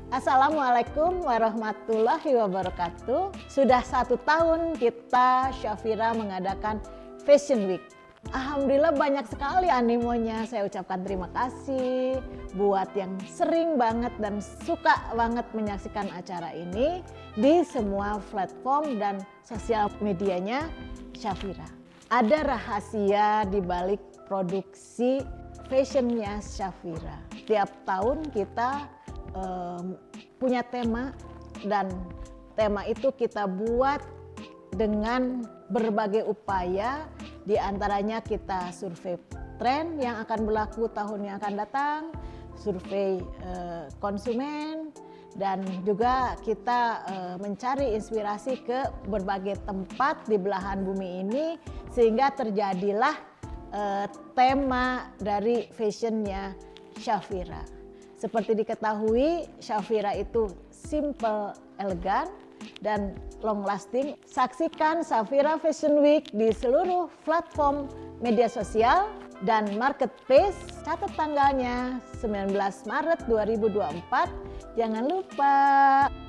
Assalamualaikum warahmatullahi wabarakatuh. Sudah 1 tahun kita Shafira mengadakan Fashion Week. Alhamdulillah banyak sekali animonya. Saya ucapkan terima kasih buat yang sering banget dan suka banget menyaksikan acara ini di semua platform dan sosial medianya Shafira. Ada rahasia di balik produksi fashionnya Shafira. Tiap tahun kita punya tema, dan tema itu kita buat dengan berbagai upaya. Di antaranya kita survei tren yang akan berlaku tahun yang akan datang, survei konsumen, dan juga kita mencari inspirasi ke berbagai tempat di belahan bumi ini sehingga terjadilah tema dari fashionnya Shafira. Seperti diketahui, Shafira itu simple, elegan, dan long lasting. Saksikan Shafira Fashion Week di seluruh platform media sosial dan marketplace. Catat tanggalnya 19 Maret 2024. Jangan lupa.